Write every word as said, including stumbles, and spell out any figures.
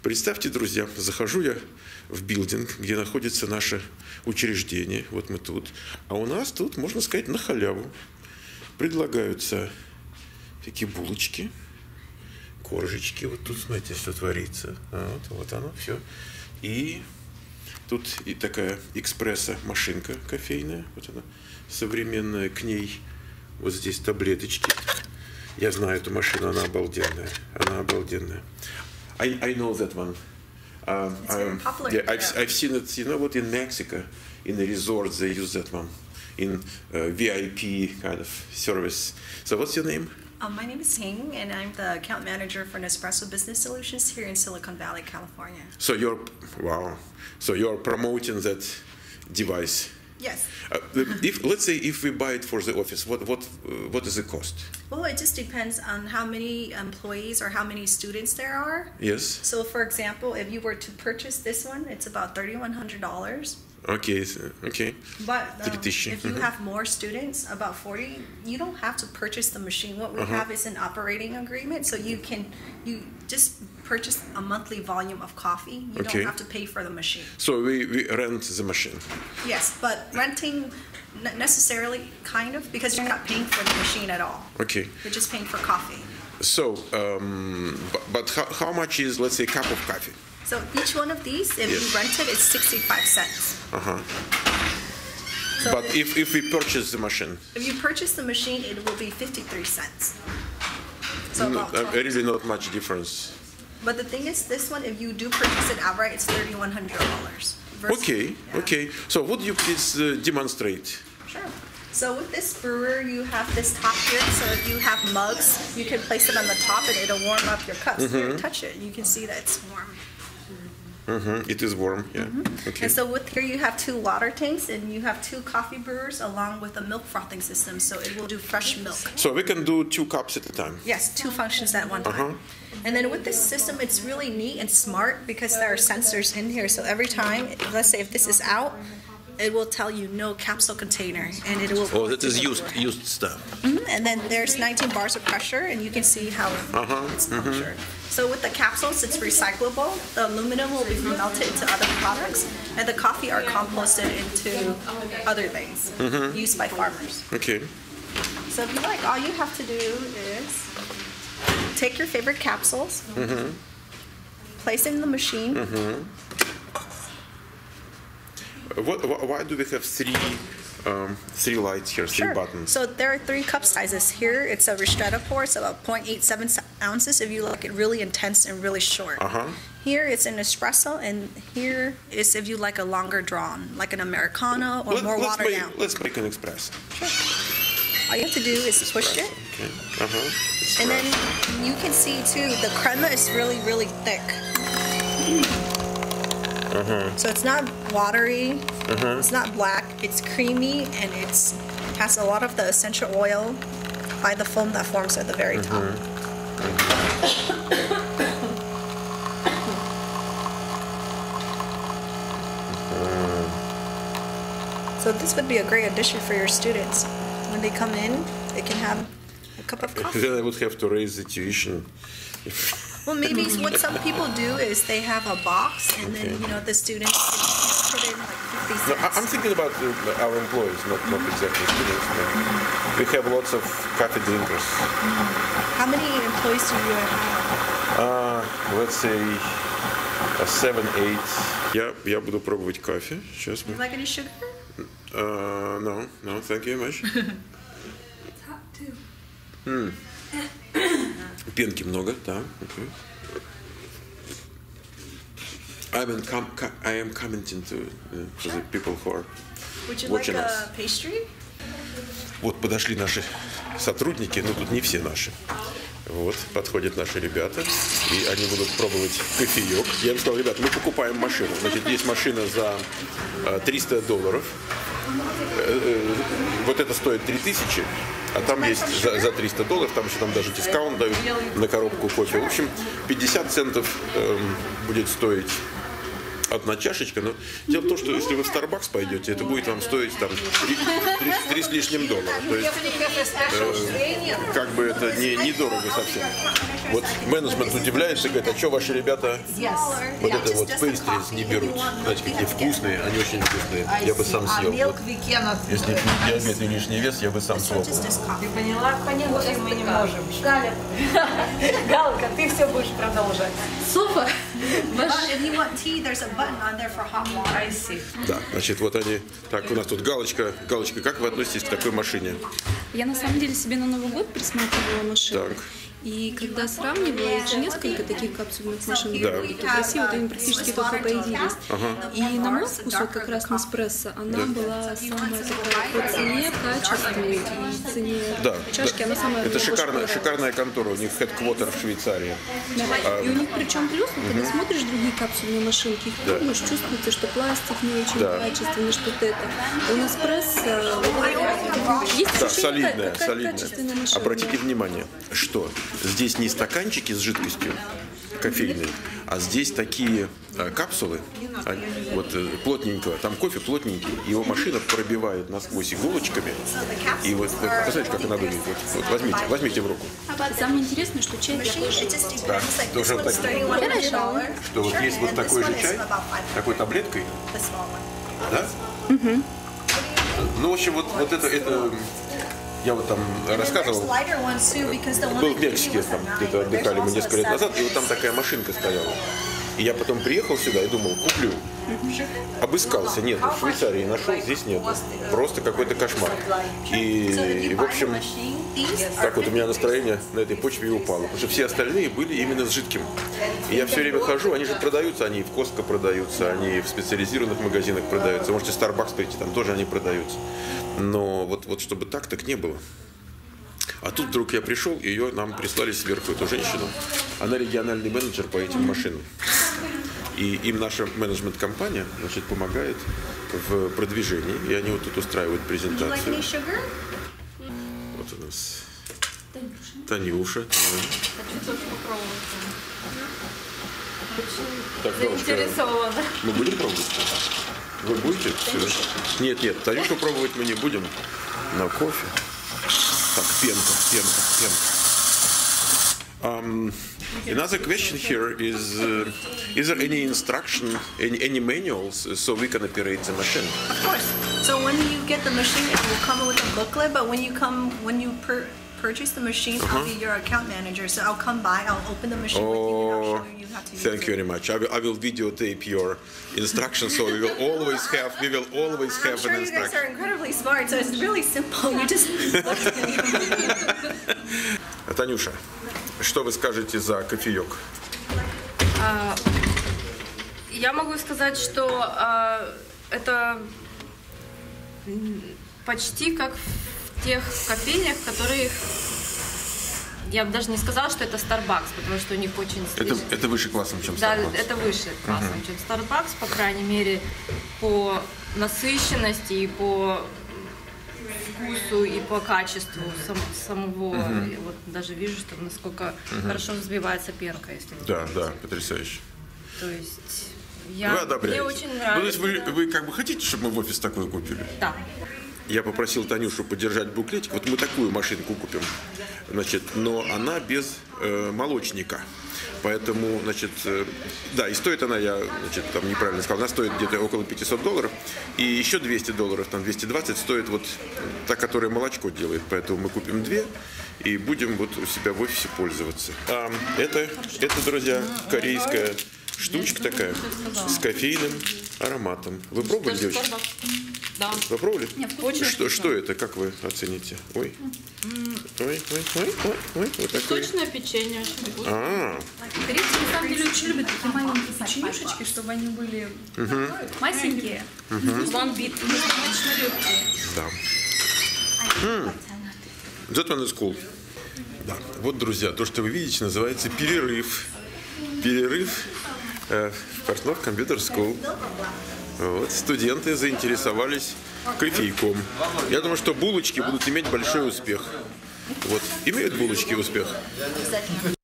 Представьте, друзья, захожу я в билдинг, где находится наше учреждение, вот мы тут, а у нас тут, можно сказать, на халяву предлагаются такие булочки, коржечки, вот тут, смотрите, что творится, вот, вот оно, все, и тут и такая экспресса-машинка кофейная, вот она современная, к ней вот здесь таблеточки. Я знаю эту машину, она обалденная, она обалденная. I, I know that one. Um, it's very um, popular. Yeah, I've, I've seen it, you know what, in Mexico, in the resorts they use that one, in uh, V I P kind of service. So what's your name? Um, my name is Ting, and I'm the account manager for Nespresso Business Solutions here in Silicon Valley, California. So you're, wow, so you're promoting that device. Yes. Uh, if, let's say if we buy it for the office, what, what, uh, what is the cost? Well, it just depends on how many employees or how many students there are. Yes. So, for example, if you were to purchase this one, it's about thirty-one hundred dollars. Okay, so, okay. But um, if you Mm-hmm. have more students, about forty, you don't have to purchase the machine. What we Uh-huh. have is an operating agreement, so you can you just purchase a monthly volume of coffee. You Okay. don't have to pay for the machine. So we, we rent the machine. Yes, but renting n- necessarily kind of because you're not paying for the machine at all. Okay. You're just paying for coffee. So, um, but, but how, how much is, let's say, a cup of coffee? So each one of these, if Yes. you rent it, it's sixty-five cents. Uh-huh. So But if, if we purchase the machine, if you purchase the machine, it will be fifty-three cents. So no, about uh, twelve. really not much difference. But the thing is, this one, if you do purchase it outright, it's thirty-one hundred dollars. Okay, okay. So would you please uh, demonstrate? Sure. So with this brewer, you have this top here. So if you have mugs, you can place it on the top and it'll warm up your cups. Here, touch it. You can see that it's warm. Mm-hmm. It is warm, yeah. Okay. And so with here, you have two water tanks and you have two coffee brewers along with a milk frothing system. So it will do fresh milk. So we can do two cups at a time. Yes, two functions at one time. Uh-huh. And then with this system, it's really neat and smart because there are sensors in here. So every time, let's say if this is out, it will tell you no capsule container, and it will. Oh, that is used used stuff. Mhm. And then there's nineteen bars of pressure, and you can see how Uh-huh, it's punctured. So with the capsules, it's recyclable. The aluminum will be melted into other products, and the coffee are composted into other things used by farmers. Okay. So if you like, all you have to do is take your favorite capsules, place it in the machine. What, wh- why do we have three um, three lights here, three Sure. buttons? So there are three cup sizes. Here it's a Ristretto pour, it's about zero point eight seven ounces if you like it really intense and really short. Uh-huh. Here it's an espresso, and here is if you like a longer drawn, like an Americano or Let, more let's, watered make, down. let's make an espresso. All you have to do is push it, Okay. Uh-huh. and then you can see too the crema is really, really thick. So it's not watery, it's not black, it's creamy, and it's has a lot of the essential oil by the foam that forms at the very top. So this would be a great addition for your students. When they come in, they can have a cup of coffee. Then I would have to raise the tuition. Well, maybe what some people do is they have a box, and then you know the students can put in like fifty No, I- cents. I'm thinking about uh, our employees, not, not exactly students. But we have lots of coffee drinkers. How many employees do you have? Uh, let's say uh, seven, eight. Я, я буду пробовать кофе. Сейчас Do you мы. like any sugar? Uh, no, no, thank you very much. It's hot too. Пенки много, да. Okay. I am, com- co- I am commenting to, uh, to the people who are Would you like watching us. a pastry? Вот подошли наши сотрудники, но тут не все наши. Вот, подходят наши ребята, и они будут пробовать кофеек. Я им сказал, ребят, мы покупаем машину. Значит, есть машина за э, триста долларов. Э, э, вот это стоит три тысячи, а там есть за, за триста долларов, там еще там даже дискаунт дают на коробку кофе. В общем, пятьдесят центов э, будет стоить одна чашечка. Но дело в том, что если вы в Starbucks пойдете, это будет вам стоить там три с лишним доллара. То есть, э, как бы это не, недорого совсем. Вот менеджмент удивляется, говорит, а что ваши ребята вот это вот пейстрис не берут? Знаете, какие вкусные, они очень вкусные. Я бы сам съел. Вот. Если диабет и лишний вес, я бы сам съел. Ты поняла? Поняла, мы не можем. Галя. Галка, ты все будешь продолжать. Super. But if you want tea, there's a button on there for hot water. I see. Да, значит, вот они. Так, у нас тут галочка. Галочка, как вы относитесь к такой машине? Я на самом деле себе на Новый год присматривала машину. Так. И когда сравнивала, есть же несколько таких капсульных машин в Да. Америке. В России вот они практически только появились. И на мой вкус, вот как раз Неспрессо, она была самая такая по цене, качеству и цене Да, чашки, да. она самая Это мне больше шикарная, понравилась. шикарная контора, у них хедквотер в Швейцарии. Да. И у них причем плюс, вот, когда смотришь другие капсульные машинки, их Да. пробуешь, чувствуется, что пластик не очень Да. качественный, что-то это. А у Неспрессо есть Да, ощущение, солидная, как, как солидная. качественная машина. Обратите внимание, что здесь не стаканчики с жидкостью кофейной, а здесь такие а, капсулы, они, вот э, плотненького, там кофе плотненький, его машина пробивает насквозь иголочками, и вот, вот посмотрите, как она выглядит. Вот, вот возьмите, возьмите в руку. Самое интересное, что чай такой же. Да, тоже вот так. Что вот есть вот такой же чай, такой таблеткой, да? Ну, в общем, вот, вот это, это, я вот там рассказывал, был в Мексике, там где-то отдыхали мы несколько лет назад, и вот там такая машинка стояла. И я потом приехал сюда и думал, куплю. Обыскался, нет, в Швейцарии нашел, здесь нет. Просто какой-то кошмар. И, и, в общем, так вот у меня настроение на этой почве и упало. Потому что все остальные были именно с жидким. И я все время хожу, они же продаются, они и в Costco продаются, они и в специализированных магазинах продаются. Можете в Starbucks прийти, там тоже они продаются. Но вот, вот чтобы так, так не было. А тут вдруг я пришел, и ее нам прислали сверху, эту женщину. Она региональный менеджер по этим машинам. И им наша менеджмент-компания, значит, помогает в продвижении. И они вот тут устраивают презентацию. Вот у нас Танюша. Так, Заинтересована. мы будем пробовать? Вы будете? Все. Нет, нет, Танюшу пробовать мы не будем. На кофе. Так, пенка, пенка, пенка. Um, another question here is: uh, is there any instruction, any, any manuals, so we can operate the machine? Of course. So when you get the machine, it will come with a booklet. But when you come, when you per purchase the machine, I'll be your account manager. So I'll come by, I'll open the machine with you, and I'll Oh, show you how to use thank it. you very much. I will, I will videotape your instructions, so we will always have, we will always I'm have sure an you guys instruction. are incredibly smart, so it's really simple. You just look at it. Танюша, что вы скажете за кофеек? А, Я могу сказать, что а, это м, почти как в тех кофейнях, которые... Я бы даже не сказала, что это Starbucks, потому что у них очень... Это, это выше классом, чем Да, Starbucks. это выше классом, чем Starbucks, по крайней мере, по насыщенности и по вкусу и по качеству сам- самого. И вот даже вижу, что насколько хорошо взбивается пенка, если. Да, да, потрясающе. То есть Вы я одобряете? мне очень Ну, то нравится. есть вы, вы как бы хотите, чтобы мы в офис такой купили? Да. Я попросил Танюшу подержать буклетик. Вот мы такую машинку купим, значит, но она без э, молочника. Поэтому, значит, э, да, и стоит она, я, значит, там неправильно сказал, она стоит где-то около пятисот долларов. И еще двести долларов, там двести двадцать стоит вот та, которая молочко делает. Поэтому мы купим две и будем вот у себя в офисе пользоваться. А, это, это, друзья, корейская штучка такая с кофейным ароматом. Вы пробовали, девочки? Да. Вы пробовали? Очень Что, что это? Как вы оцените? Ой. Ой, ой, ой, ой, ой. Вот такой. Точное печенье, очень вкусно. А, Корейцы на самом деле очень любят такие маленькие печенюшечки, чтобы они были масенькие, ламбит, и достаточно легкие. да. М. That one is cool. Да. Вот, друзья, то, что вы видите, называется перерыв. Перерыв э, в Портнов Computer School. Вот, студенты заинтересовались кофейком. Я думаю, что булочки будут иметь большой успех. Вот, имеют булочки успех?